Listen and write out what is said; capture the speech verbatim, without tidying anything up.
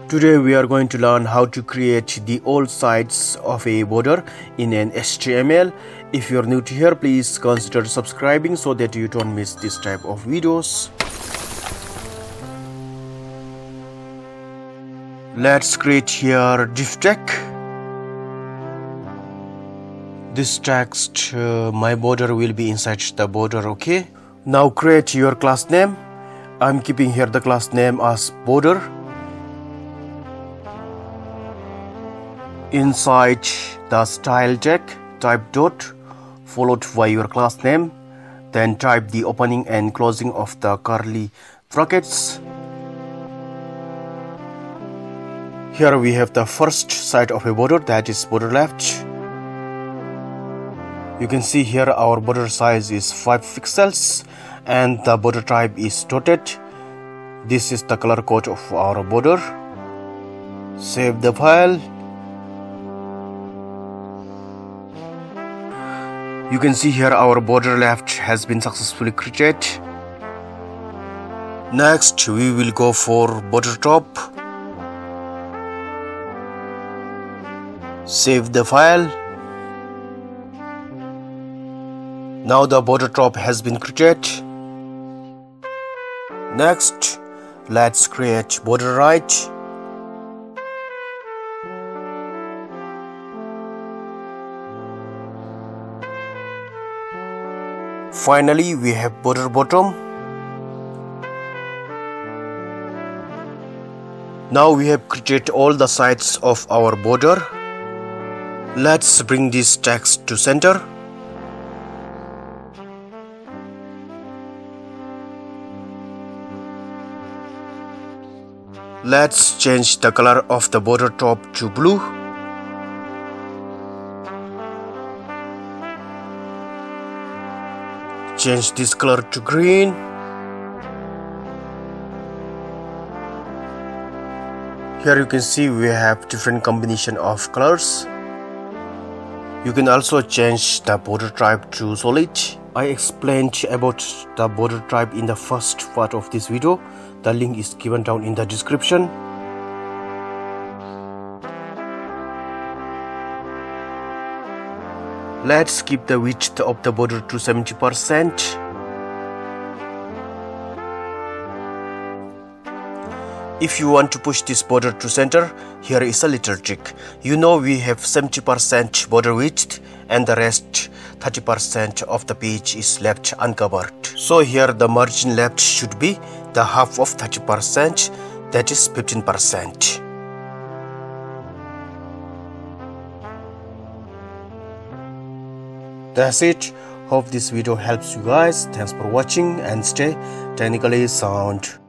Today we are going to learn how to create the all sides of a border in an H T M L. If you are new to here, please consider subscribing so that you don't miss this type of videos. Let's create here div tag. This text, uh, my border will be inside the border, okay? Now create your class name. I'm keeping here the class name as border. Inside the style tag, type dot followed by your class name, then type the opening and closing of the curly brackets. Here we have the first side of a border, that is border left. You can see here our border size is five pixels and the border type is dotted. This is the color code of our border. Save the file. You can see here our border left has been successfully created. Next we will go for border top. Save the file. Now the border top has been created. Next, let's create border right. Finally, we have border bottom. Now we have created all the sides of our border. Let's bring this text to center. Let's change the color of the border top to blue. Change this color to green. Here you can see we have different combination of colors. You can also change the border type to solid. I explained about the border type in the first part of this video. The link is given down in the description. Let's keep the width of the border to seventy percent. If you want to push this border to center, here is a little trick. You know we have seventy percent border width and the rest thirty percent of the page is left uncovered. So here the margin left should be the half of thirty percent, that is fifteen percent. That's it. Hope this video helps you guys. Thanks for watching and stay technically sound.